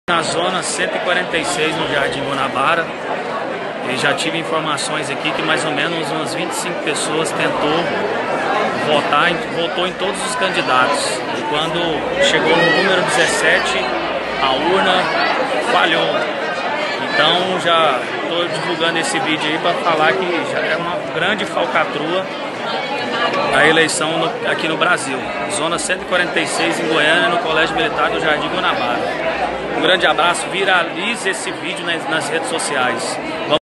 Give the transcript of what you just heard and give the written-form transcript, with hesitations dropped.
Na zona 146, no Jardim Guanabara, eu já tive informações aqui que mais ou menos umas 25 pessoas votou em todos os candidatos. E quando chegou no número 17, a urna falhou. Então já estou divulgando esse vídeo aí para falar que já é uma grande falcatrua a eleição aqui no Brasil. Zona 146 em Goiânia, no Colégio Militar do Jardim Guanabara. Um grande abraço, viralize esse vídeo nas redes sociais.